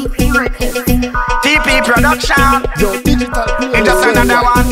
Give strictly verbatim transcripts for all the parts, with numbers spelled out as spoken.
T P Production. It's just another one.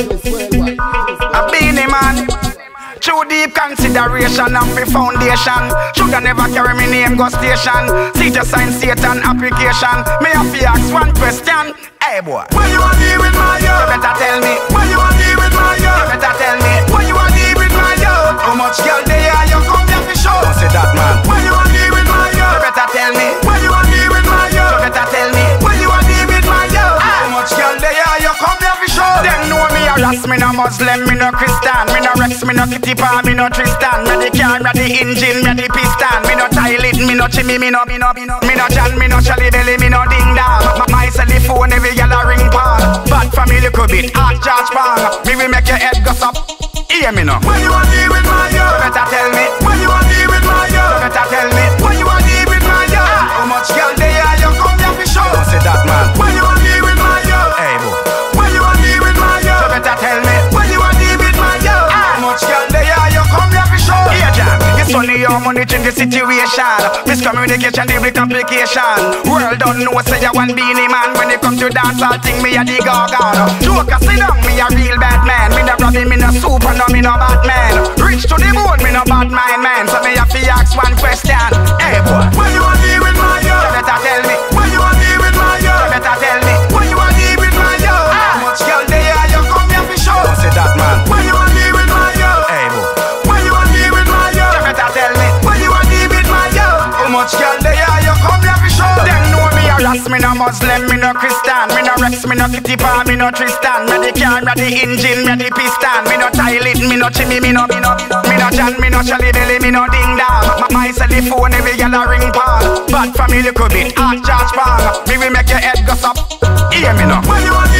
A Beenie Man. Too deep consideration of the foundation. Shoulda never carry me name go station. See just sign Satan application. Me have to ask one question. Hey boy, why you want to with my yo? You better tell me. Why you want to with my yo? You better tell me. Why you want to with my yo? How much girl they are you come here for show? Don't say that man. Why you want to with my yo? You better tell me. Why you want to with my yo? You better tell me. Why you want to with my yo? How much girl they are you come here for show? Them know me a ras, me no Muslim, me no Christian, me no Rex, me no Kitty Pan, me no Tristan. Me the car, me the engine, me the piston. Me no toilet, me no chimney, me no me no me no me no John, me no Shelly Belly, me no ding dong. My telephone every gyal a ring pan. Bad family little bit, hot charge pan. Me will make your head go up. Hear me now. Why you want to with my yo? You better tell me. Why you want to with my yo? You better tell me. Why you want to with my yo? How much girl they are you come here for show? Don't say that man. Why you want to with my yo? Hey boy. Why you want to with my yo? You better tell me. Why you want to with my yo? How much girl they are you come here for show? Here John, it's only your money change the situation. Miscommunication, the big complication. World don't know say you one Beenie Man. When it come to dancehall thing, me a the gargan. Joker sit down, me a real bad man. Me no Robin, me no super, no me no Batman. Rich to the bone, me no bad mind man. So me have to ask one question. Hey boy, why you want to with my yo? You better tell me. Why you want to with my yo? You better tell me. Why you want to with my yo? How much girl they are you come here for show? Don't say that man. Why you want to with my yo? Hey boy, why you want to with my yo? You better tell me. Why you want to with my yo? How much girl they are you come here for show? Them know me a ras, me no Muslim, me no Christian, me no Rex, me no Kitty Pan, me no Tristan. Me the car, me the engine, me the piston. Me no toilet, me no chimney, me no me no me no John, me no Shelly Belly, me no ding dong. My telephone every gyal a ring pan. Bad family little bit, hot charge pan. Me will make your head go up. Hear me now. Why you want